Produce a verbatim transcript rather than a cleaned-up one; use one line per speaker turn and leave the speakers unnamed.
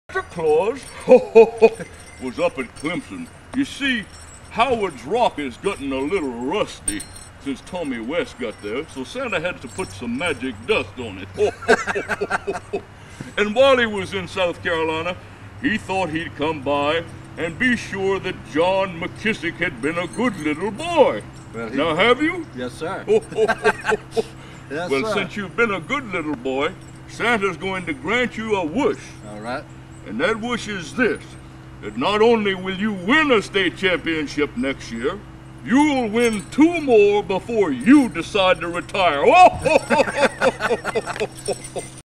Santa Claus was up at Clemson. You see, Howard's Rock is getting a little rusty since Tommy West got there, so Santa had to put some magic dust on it. And while he was in South Carolina, he thought he'd come by and be sure that John McKissick had been a good little boy.
Well, he,
now, have you?
Yes, sir. Yes,
well,
sir.
since you've been a good little boy, Santa's going to grant you a wish.
All right.
And that wish is this, that not only will you win a state championship next year, you'll win two more before you decide to retire.